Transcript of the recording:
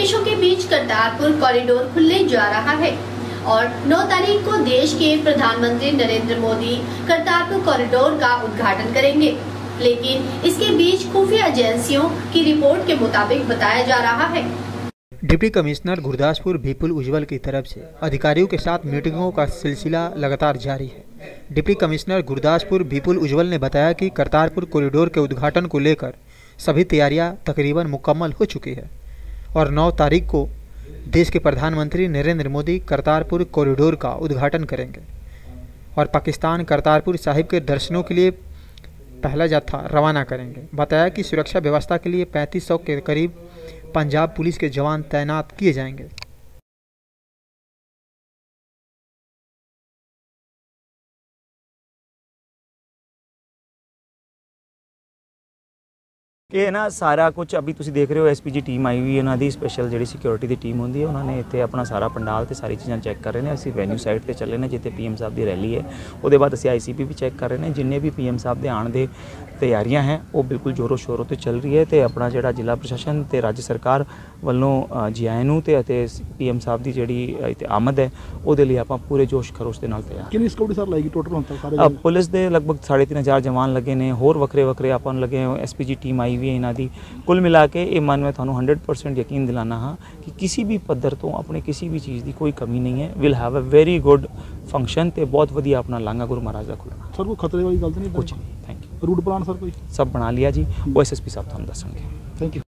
देशों के बीच करतारपुर कॉरिडोर खुलने जा रहा है और 9 तारीख को देश के प्रधानमंत्री नरेंद्र मोदी करतारपुर कॉरिडोर का उद्घाटन करेंगे। लेकिन इसके बीच खुफिया एजेंसियों की रिपोर्ट के मुताबिक बताया जा रहा है। डिप्टी कमिश्नर गुरदासपुर विपुल उज्जवल की तरफ से अधिकारियों के साथ मीटिंगों का सिलसिला लगातार जारी है। डिप्टी कमिश्नर गुरदासपुर विपुल उज्जवल ने बताया कि करतारपुर कॉरिडोर के उद्घाटन को लेकर सभी तैयारियां तकरीबन मुकम्मल हो चुकी है और 9 तारीख को देश के प्रधानमंत्री नरेंद्र मोदी करतारपुर कॉरिडोर का उद्घाटन करेंगे और पाकिस्तान करतारपुर साहिब के दर्शनों के लिए पहला जत्था रवाना करेंगे। बताया कि सुरक्षा व्यवस्था के लिए 3500 के करीब पंजाब पुलिस के जवान तैनात किए जाएंगे। ਇਹ ਨਾ ਸਾਰਾ ਕੁਝ ਅਭੀ ਤੁਸੀਂ ਦੇਖ ਰਹੇ ਹੋ ਐਸਪੀਜੀ ਟੀਮ ਆਈ ਹੋਈ ਹੈ, ਉਹਨਾਂ ਦੀ ਸਪੈਸ਼ਲ ਜਿਹੜੀ ਸਿਕਿਉਰਿਟੀ ਦੀ ਟੀਮ ਹੁੰਦੀ ਹੈ, ਉਹਨਾਂ ਨੇ ਇੱਥੇ ਆਪਣਾ ਸਾਰਾ ਪੰਡਾਲ ਤੇ ਸਾਰੀ ਚੀਜ਼ਾਂ ਚੈੱਕ ਕਰ ਰਹੇ ਨੇ। ਅਸੀਂ ਵੈਨਿਊ ਸਾਈਡ ਤੇ ਚੱਲੇ ਨੇ ਜਿੱਥੇ ਪੀਐਮ ਸਾਹਿਬ ਦੀ ਰੈਲੀ ਹੈ, ਉਹਦੇ ਬਾਅਦ ਅਸੀਂ ਆਈਸੀਪੀ ਵੀ ਚੈੱਕ ਕਰ ਰਹੇ ਨੇ। ਜਿੰਨੇ ਵੀ ਪੀਐਮ ਸਾਹਿਬ ਦੇ ਆਉਣ ਦੇ ਤਿਆਰੀਆਂ ਹੈ ਉਹ ਬਿਲਕੁਲ ਜ਼ੋਰੋ ਸ਼ੋਰੋ ਤੇ ਚੱਲ ਰਹੀ ਹੈ ਤੇ ਆਪਣਾ ਜਿਹੜਾ ਜ਼ਿਲ੍ਹਾ ਪ੍ਰਸ਼ਾਸਨ ਤੇ ਰਾਜ ਸਰਕਾਰ ਵੱਲੋਂ ਜੀ ਆਇਆਂ ਨੂੰ ਤੇ ਅਤੇ ਪੀਐਮ ਸਾਹਿਬ ਦੀ ਜਿਹੜੀ ਇੱਥੇ ਆਮਦ ਹੈ ਉਹਦੇ ਲਈ ਆਪਾਂ ਪੂਰੇ ਜੋਸ਼ ਖਰੋਸ਼ ਦੇ ਨਾਲ ਤਿਆਰ। ਕਿੰਨੀ ਸਿਕਿਉਰਿਟੀ ਸਰ ਲਾਏਗੀ ਟੋਟਲ ਹੁਣ ਤੱਕ ਸਾਰੇ? ਪੁਲਿਸ ਦੇ ਲਗਭਗ 3500 ਜਵਾਨ ਲੱਗੇ ਨੇ, ਹੋਰ ਵੱਖਰੇ ਵੱਖਰੇ ਆਪਾਂ ਨੂੰ ਲੱਗੇ ਐਸਪੀਜੀ ਟੀਮ ਆਈ ਵੀ ਹੈ ਇਹਨਾਂ ਦੀ। कुल मिला के ये मन में थानू 100% यकीन दिलाना हाँ कि किसी भी पद्धर तो अपने किसी भी चीज़ की कोई कमी नहीं है। Will have a very good function ते बहुत वधिया अपना लांगा गुरु महाराज का खुलना। सर कोई खतरे वाली गल तो नहीं? कुछ नहीं, thank you. Route plan sir कोई सब बना लिया जी, वो एसएसपी साहब थानू दसणगे। Thank you.